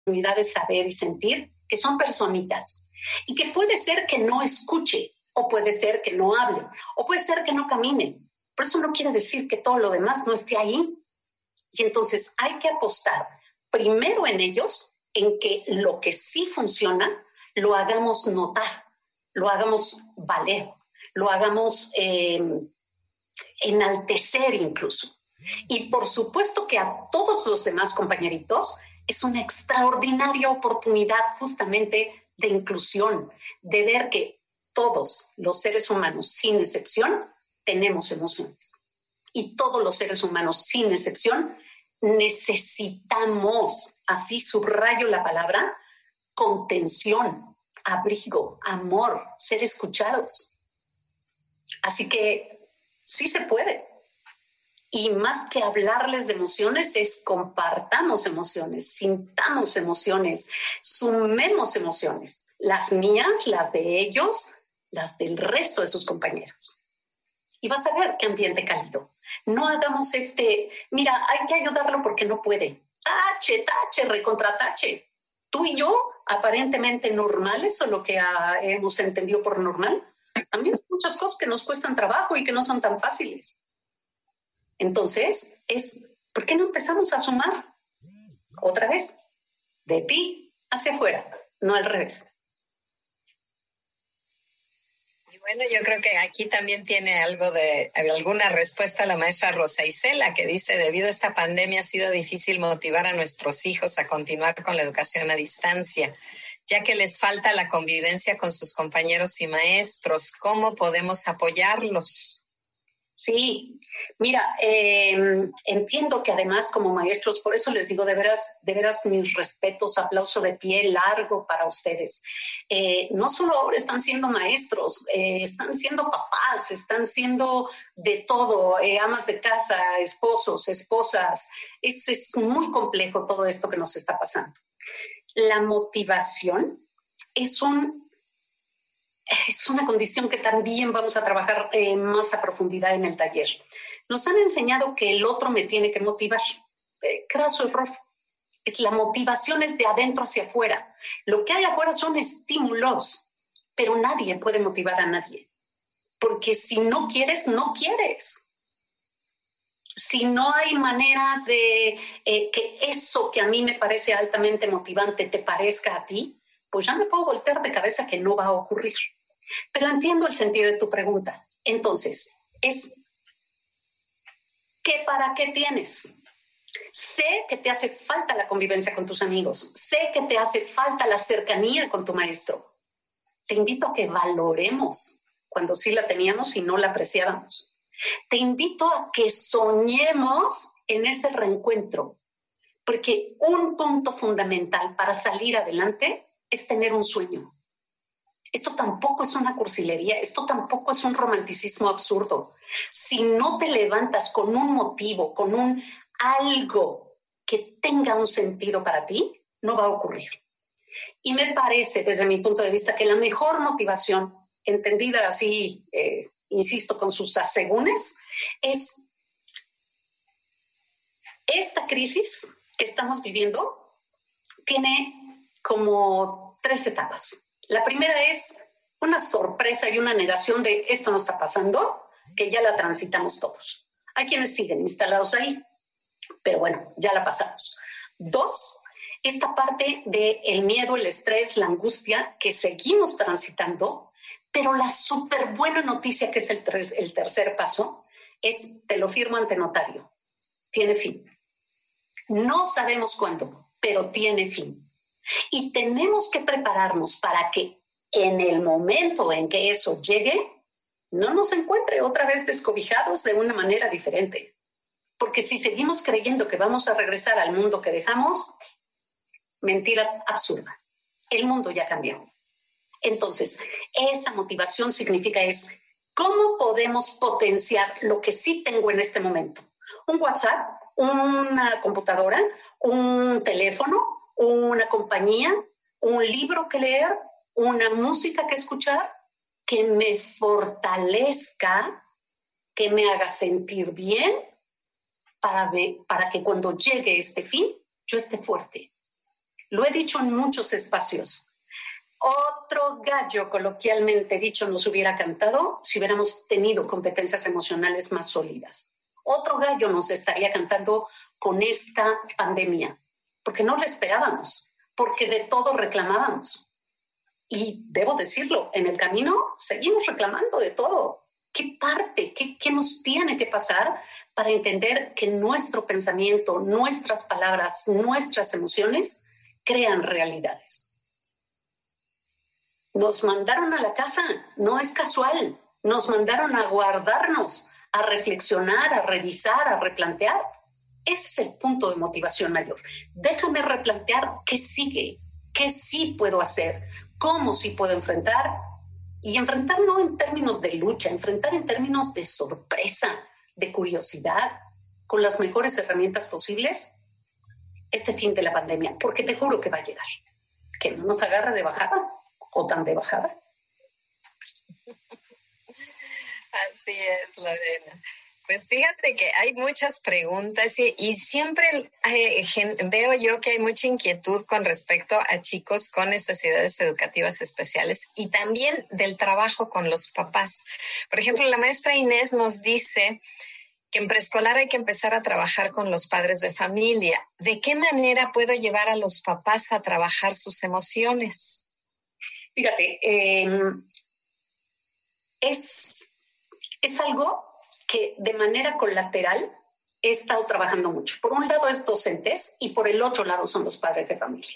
oportunidad de saber y sentir que son personitas y que puede ser que no escuche o puede ser que no hable o puede ser que no camine. Pero eso no quiere decir que todo lo demás no esté ahí. Y entonces hay que apostar primero en ellos, en que lo que sí funciona lo hagamos notar, lo hagamos valer, lo hagamos enaltecer incluso. Y por supuesto que a todos los demás compañeritos es una extraordinaria oportunidad justamente de inclusión, de ver que todos los seres humanos, sin excepción, tenemos emociones. Y todos los seres humanos, sin excepción, necesitamos, así subrayo la palabra, contención, abrigo, amor, ser escuchados. Así que sí se puede. Y más que hablarles de emociones, es compartamos emociones, sintamos emociones, sumemos emociones. Las mías, las de ellos, las del resto de sus compañeros. Y vas a ver qué ambiente cálido. No hagamos mira, hay que ayudarlo porque no puede. Tache, recontratache. Tú y yo, aparentemente normales, o lo que hemos entendido por normal, también hay muchas cosas que nos cuestan trabajo y que no son tan fáciles. Entonces, ¿por qué no empezamos a sumar? Otra vez, de ti hacia afuera, no al revés. Y bueno, yo creo que aquí también tiene alguna respuesta la maestra Rosa Isela, que dice, debido a esta pandemia ha sido difícil motivar a nuestros hijos a continuar con la educación a distancia, ya que les falta la convivencia con sus compañeros y maestros. ¿Cómo podemos apoyarlos? Sí, mira, entiendo que además como maestros, por eso les digo de veras mis respetos, aplauso de pie largo para ustedes. No solo ahora están siendo maestros, están siendo papás, están siendo de todo, amas de casa, esposos, esposas. Es muy complejo todo esto que nos está pasando. La motivación es una condición que también vamos a trabajar más a profundidad en el taller. Nos han enseñado que el otro me tiene que motivar. Craso error. La motivación es de adentro hacia afuera. Lo que hay afuera son estímulos, pero nadie puede motivar a nadie. Porque si no quieres, no quieres. Si no hay manera de que eso que a mí me parece altamente motivante te parezca a ti, pues ya me puedo voltear de cabeza que no va a ocurrir. Pero entiendo el sentido de tu pregunta. Entonces, ¿qué para qué tienes? Sé que te hace falta la convivencia con tus amigos. Sé que te hace falta la cercanía con tu maestro. Te invito a que valoremos cuando sí la teníamos y no la apreciábamos. Te invito a que soñemos en ese reencuentro, porque un punto fundamental para salir adelante es tener un sueño. Esto tampoco es una cursilería, esto tampoco es un romanticismo absurdo. Si no te levantas con un motivo, con algo que tenga un sentido para ti, no va a ocurrir. Y me parece, desde mi punto de vista, que la mejor motivación, entendida así, insisto, con sus asegúnes, es esta crisis que estamos viviendo tiene como 3 etapas. La primera es una sorpresa y una negación de esto no está pasando, que ya la transitamos todos. Hay quienes siguen instalados ahí, pero bueno, ya la pasamos. 2, esta parte del miedo, el estrés, la angustia que seguimos transitando, pero la súper buena noticia, que es el tercer paso, es, te lo firmo ante notario, tiene fin. No sabemos cuándo, pero tiene fin. Y tenemos que prepararnos para que en el momento en que eso llegue, no nos encuentre otra vez descobijados de una manera diferente. Porque si seguimos creyendo que vamos a regresar al mundo que dejamos, mentira absurda. El mundo ya cambió. Entonces, esa motivación significa ¿cómo podemos potenciar lo que sí tengo en este momento? Un WhatsApp, una computadora, un teléfono, una compañía, un libro que leer, una música que escuchar, que me fortalezca, que me haga sentir bien, para que cuando llegue este fin, yo esté fuerte. Lo he dicho en muchos espacios. Otro gallo, coloquialmente dicho, nos hubiera cantado si hubiéramos tenido competencias emocionales más sólidas. Otro gallo nos estaría cantando con esta pandemia, porque no la esperábamos, porque de todo reclamábamos. Y debo decirlo, en el camino seguimos reclamando de todo. ¿Qué parte, qué nos tiene que pasar para entender que nuestro pensamiento, nuestras palabras, nuestras emociones crean realidades? Nos mandaron a la casa, no es casual. Nos mandaron a guardarnos, a reflexionar, a revisar, a replantear. Ese es el punto de motivación mayor. Déjame replantear qué sigue, qué sí puedo hacer, cómo sí puedo enfrentar. Y enfrentar no en términos de lucha, enfrentar en términos de sorpresa, de curiosidad, con las mejores herramientas posibles, este fin de la pandemia, porque te juro que va a llegar. Que no nos agarre de bajada o tan de bajada. Así es, Lorena. Pues fíjate que hay muchas preguntas y siempre veo yo que hay mucha inquietud con respecto a chicos con necesidades educativas especiales y también del trabajo con los papás. Por ejemplo, la maestra Inés nos dice que en preescolar hay que empezar a trabajar con los padres de familia. ¿De qué manera puedo llevar a los papás a trabajar sus emociones? Fíjate, es algo que de manera colateral he estado trabajando mucho. Por un lado es docentes y por el otro lado son los padres de familia.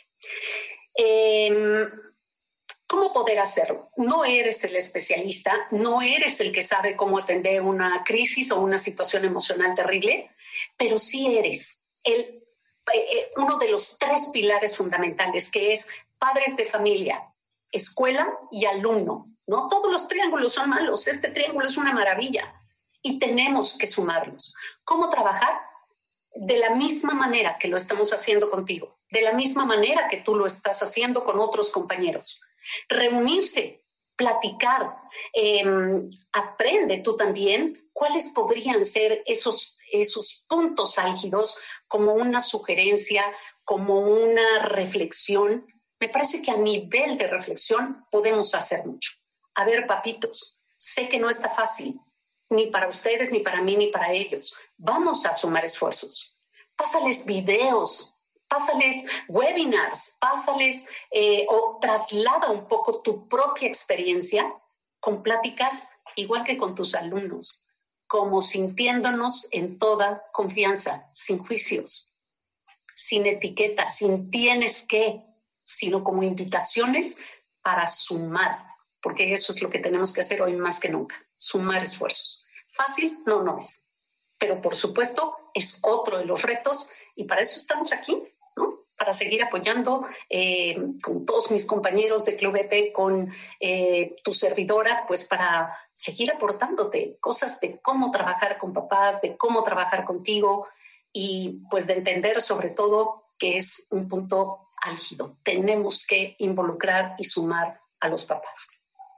¿Cómo poder hacerlo? No eres el especialista, no eres el que sabe cómo atender una crisis o una situación emocional terrible, pero sí eres uno de los 3 pilares fundamentales, que es padres de familia, escuela y alumno. No todos los triángulos son malos, este triángulo es una maravilla y tenemos que sumarlos. ¿Cómo trabajar? De la misma manera que lo estamos haciendo contigo, de la misma manera que tú lo estás haciendo con otros compañeros. Reunirse, platicar, aprende tú también cuáles podrían ser esos puntos álgidos, como una sugerencia, como una reflexión. Me parece que a nivel de reflexión podemos hacer mucho. A ver, papitos, sé que no está fácil, ni para ustedes, ni para mí, ni para ellos. Vamos a sumar esfuerzos. Pásales videos, pásales webinars, pásales o traslada un poco tu propia experiencia con pláticas igual que con tus alumnos, como sintiéndonos en toda confianza, sin juicios, sin etiquetas, sin tienes que, sino como invitaciones para sumar, porque eso es lo que tenemos que hacer hoy más que nunca, sumar esfuerzos. Fácil no es, pero por supuesto es otro de los retos y para eso estamos aquí, ¿no? Para seguir apoyando con todos mis compañeros de Club EP, con tu servidora, pues para seguir aportándote cosas de cómo trabajar con papás, de cómo trabajar contigo y pues de entender sobre todo que es un punto álgido. Tenemos que involucrar y sumar a los papás.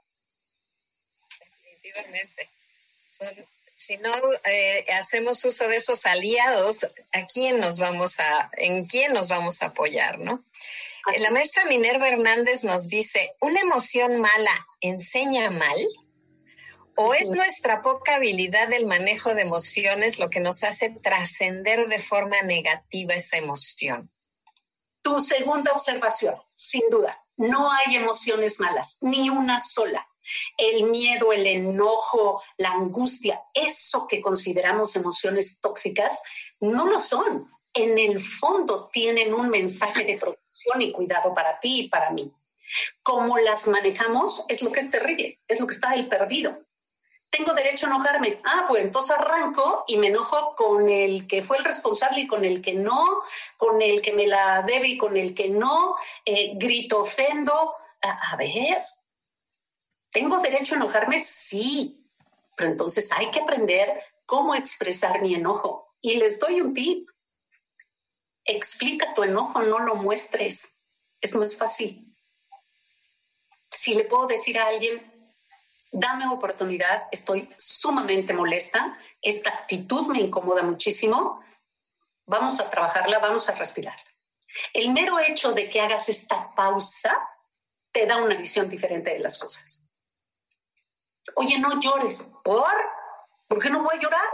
Definitivamente. Si no hacemos uso de esos aliados, ¿en quién nos vamos a apoyar, no? Así. La maestra Minerva Hernández nos dice, ¿una emoción mala enseña mal? ¿O es nuestra poca habilidad del manejo de emociones lo que nos hace trascender de forma negativa esa emoción? Tu segunda observación, sin duda, no hay emociones malas, ni una sola. El miedo, el enojo, la angustia, eso que consideramos emociones tóxicas, no lo son. En el fondo tienen un mensaje de protección y cuidado para ti y para mí. Cómo las manejamos es lo que es terrible, es lo que está ahí perdido. Tengo derecho a enojarme. Pues entonces arranco y me enojo con el que fue el responsable y con el que no, con el que me la debe y con el que no, grito, ofendo. A ver, ¿tengo derecho a enojarme? Sí, pero entonces hay que aprender cómo expresar mi enojo. Y les doy un tip. Explica tu enojo, no lo muestres. Es más fácil. Si le puedo decir a alguien, dame oportunidad, estoy sumamente molesta, esta actitud me incomoda muchísimo, vamos a trabajarla, vamos a respirar. El mero hecho de que hagas esta pausa te da una visión diferente de las cosas. Oye, no llores. ¿Por qué no voy a llorar?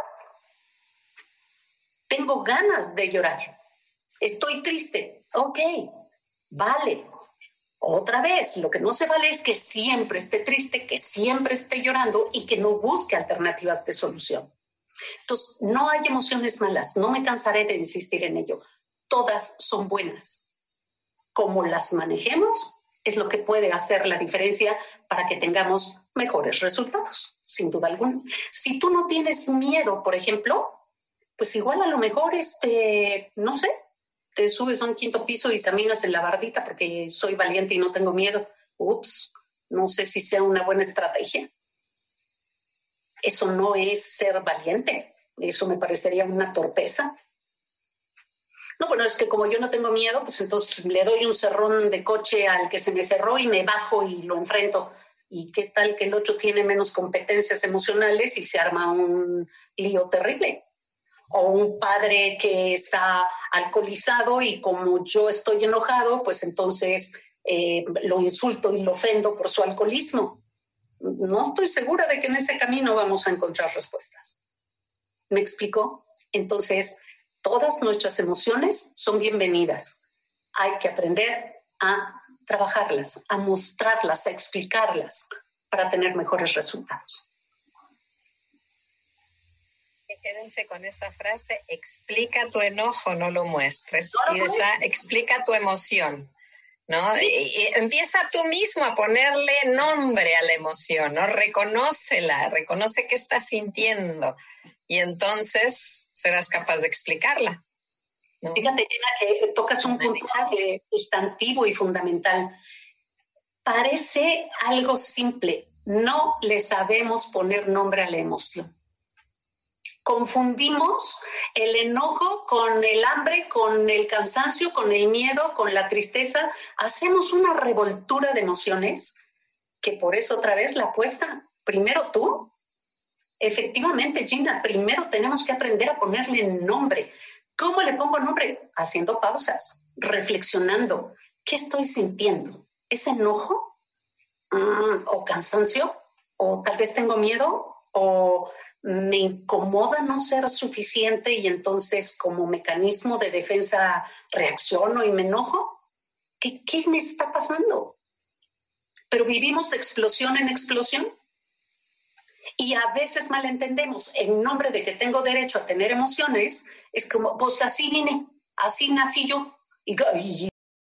Tengo ganas de llorar. Estoy triste. Ok, vale. Otra vez, lo que no se vale es que siempre esté triste, que siempre esté llorando y que no busque alternativas de solución. Entonces, no hay emociones malas. No me cansaré de insistir en ello. Todas son buenas. Como las manejemos es lo que puede hacer la diferencia para que tengamos mejores resultados, sin duda alguna. Si tú no tienes miedo, por ejemplo, pues igual a lo mejor, no sé, te subes a un 5º piso y caminas en la bardita porque soy valiente y no tengo miedo. Ups, no sé si sea una buena estrategia. Eso no es ser valiente. Eso me parecería una torpeza. No, bueno, es que como yo no tengo miedo, pues entonces le doy un cerrón de coche al que se me cerró y me bajo y lo enfrento. ¿Y qué tal que el otro tiene menos competencias emocionales y se arma un lío terrible? O un padre que está alcoholizado y como yo estoy enojado, pues entonces lo insulto y lo ofendo por su alcoholismo. No estoy segura de que en ese camino vamos a encontrar respuestas. ¿Me explico? Entonces, todas nuestras emociones son bienvenidas. Hay que aprender a trabajarlas, a mostrarlas, a explicarlas para tener mejores resultados. Quédense con esa frase: explica tu enojo, no lo muestres. No lo muestres. Explica tu emoción, ¿no? Sí. Y empieza tú mismo a ponerle nombre a la emoción, ¿no? Reconócela, reconoce qué estás sintiendo y entonces serás capaz de explicarla, ¿no? Fíjate, Gina, que tocas un punto sustantivo y fundamental. Parece algo simple. No le sabemos poner nombre a la emoción. Confundimos el enojo con el hambre, con el cansancio, con el miedo, con la tristeza. Hacemos una revoltura de emociones que por eso otra vez la apuesta. Primero tú. Efectivamente, Gina, primero tenemos que aprender a ponerle nombre. ¿Cómo le pongo nombre? Haciendo pausas, reflexionando. ¿Qué estoy sintiendo? ¿Es enojo? ¿O cansancio? ¿O tal vez tengo miedo? ¿O me incomoda no ser suficiente y entonces como mecanismo de defensa reacciono y me enojo? ¿Qué me está pasando? Pero vivimos de explosión en explosión y a veces malentendemos. En nombre de que tengo derecho a tener emociones, es como, pues así vine, así nací yo. Y